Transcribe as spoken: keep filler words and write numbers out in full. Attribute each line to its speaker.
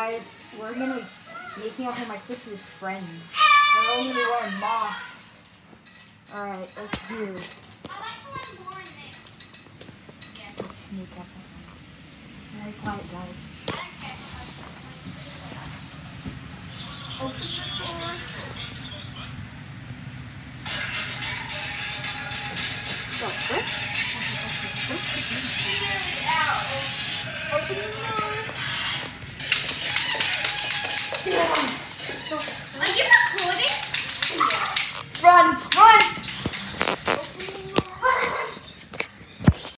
Speaker 1: guys, we're gonna be making out with my sister's friends. We're only wearing masks. Alright, let's do this. Let's sneak up on them. Very quiet, guys. Open the door. Go, what? Open the door.